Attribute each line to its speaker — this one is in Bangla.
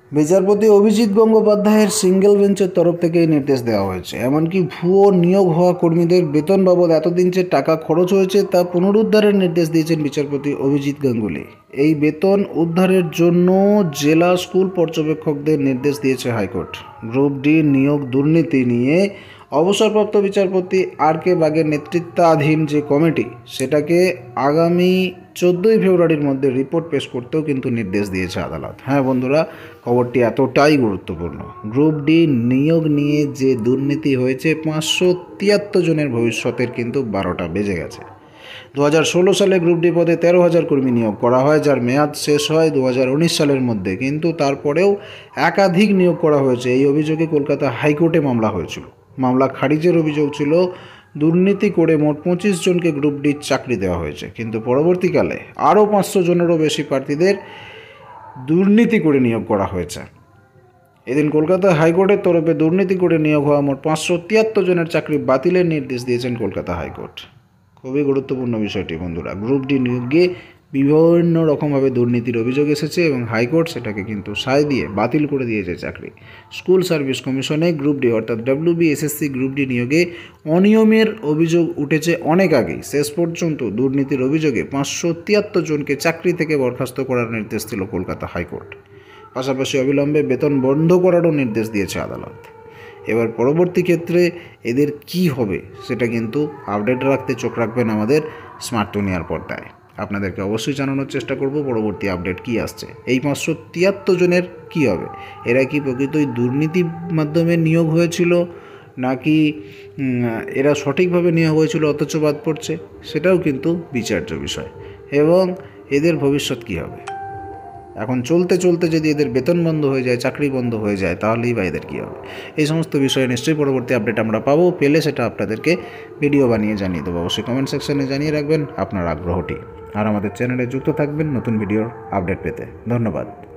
Speaker 1: বিচারপতি অভিজিৎ গঙ্গোপাধ্যায়ের সিঙ্গেল বেঞ্চের তরফ থেকে এই নির্দেশ দেওয়া হয়েছে। এমনকি ভুয়ো নিয়োগ হওয়া কর্মীদের বেতন বাবদ এতদিন যে টাকা খরচ হয়েছে তা পুনরুদ্ধারের নির্দেশ দিয়েছেন বিচারপতি অভিজিৎ গাঙ্গুলি। এই বেতন উদ্ধারের জন্য জেলা স্কুল পর্যবেক্ষকদের নির্দেশ দিয়েছে হাইকোর্ট। গ্রুপ ডি নিয়োগ দুর্নীতি নিয়ে অবসরপ্রাপ্ত বিচারপতি আর কে বাগের নেতৃত্বাধীন যে কমিটি, সেটাকে আগামী 14ই ফেব্রুয়ারির মধ্যে রিপোর্ট পেশ করতেও কিন্তু নির্দেশ দিয়েছে আদালত। হ্যাঁ বন্ধুরা, খবরটি এতটাই গুরুত্বপূর্ণ। গ্রুপ ডি নিয়োগ নিয়ে যে দুর্নীতি হয়েছে, 573 জনের ভবিষ্যতের কিন্তু 12টা বেজে গেছে। 2016 সালে গ্রুপ ডি পদে 13,000 কর্মী নিয়োগ করা হয়, যার মেয়াদ শেষ হয় 2019 সালের মধ্যে। কিন্তু তারপরেও একাধিক নিয়োগ করা হয়েছে। এই অভিযোগে কলকাতা হাইকোর্টে মামলা হয়েছিল। মামলা খারিজের অভিযোগ ছিল দুর্নীতি করে মোট 25 জনকে গ্রুপ ডি চাকরি দেওয়া হয়েছে, কিন্তু পরবর্তীকালে আরও 500 জনেরও বেশি প্রার্থীদের দুর্নীতি করে নিয়োগ করা হয়েছে। এদিন কলকাতা হাইকোর্টের তরফে দুর্নীতি করে নিয়োগ হওয়া মোট 573 জনের চাকরি বাতিলের নির্দেশ দিয়েছেন কলকাতা হাইকোর্ট। খুবই গুরুত্বপূর্ণ বিষয়টি বন্ধুরা। গ্রুপ ডি নিয়োগে বিভিন্ন রকমভাবে দুর্নীতির অভিযোগ এসেছে এবং হাইকোর্ট সেটাকে কিন্তু সায় দিয়ে বাতিল করে দিয়েছে চাকরি। স্কুল সার্ভিস কমিশনে গ্রুপ ডি অর্থাৎ WBSSC গ্রুপ ডি নিয়োগে অনিয়মের অভিযোগ উঠেছে অনেক আগেই। শেষ পর্যন্ত দুর্নীতির অভিযোগে 573 জনকে চাকরি থেকে বরখাস্ত করার নির্দেশ দিল কলকাতা হাইকোর্ট। পাশাপাশি অবিলম্বে বেতন বন্ধ করারও নির্দেশ দিয়েছে আদালত। এবার পরবর্তী ক্ষেত্রে এদের কি হবে সেটা কিন্তু আপডেট রাখতে চোখ রাখবেন আমাদের স্মার্ট দুনিয়ার পর্দায়। আপনাদেরকে অবশ্যই জানানোর চেষ্টা করব পরবর্তী আপডেট কি আসছে। এই 573 জনের কি হবে? এরা কি প্রকৃতই দুর্নীতির মাধ্যমে নিয়োগ হয়েছিল, নাকি এরা সঠিকভাবে নিয়োগ হয়েছিল অথচ বাদ পড়ছে, সেটাও কিন্তু বিচার্য বিষয়। এবং এদের ভবিষ্যৎ কী হবে? এখন চলতে চলতে যদি এদের বেতন বন্ধ হয়ে যায়, চাকরি বন্ধ হয়ে যায়, তাহলেই বা এদের কী হবে? এই সমস্ত বিষয়ে নিশ্চয়ই পরবর্তী আপডেট আমরা পাবো। পেলে সেটা আপনাদেরকে ভিডিও বানিয়ে জানিয়ে দেবো। অবশ্যই কমেন্ট সেকশনে জানিয়ে রাখবেন আপনার আগ্রহটি, আর আমাদের চ্যানেলে যুক্ত থাকবেন নতুন ভিডিওর আপডেট পেতে। ধন্যবাদ।